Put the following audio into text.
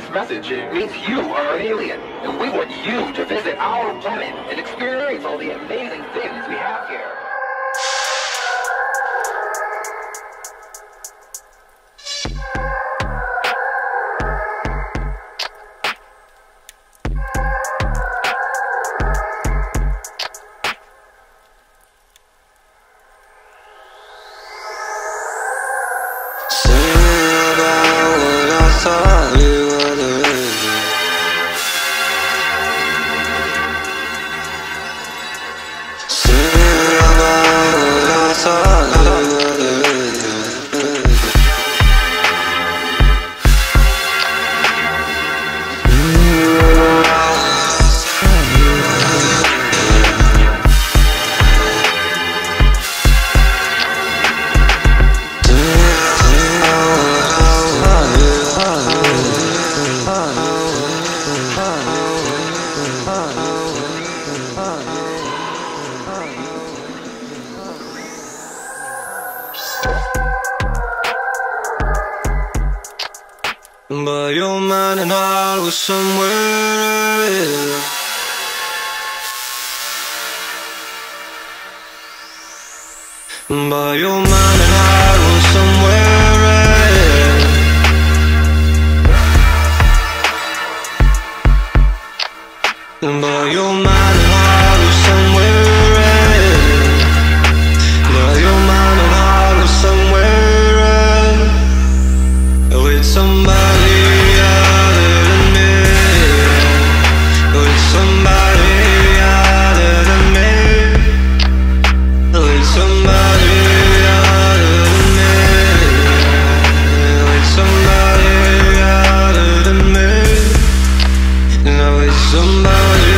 this message means you are an alien, and we want you to visit our planet and experience all the amazing things we have here. But your mind and heart was somewhere else. But your mind and heart was somewhere else. But your mind and heart was somewhere else. But your mind and heart was somewhere else. With somebody other than me. With somebody other than me. With somebody other than me. With somebody other than me. Now with somebody